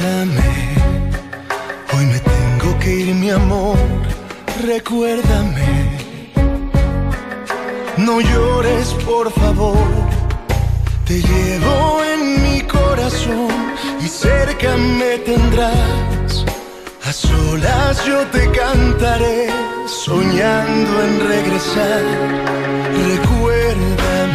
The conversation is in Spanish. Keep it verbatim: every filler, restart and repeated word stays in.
Recuérdame, hoy me tengo que ir, mi amor. Recuérdame, no llores, por favor. Te llevo en mi corazón y cerca me tendrás. A solas yo te cantaré, soñando en regresar. Recuérdame.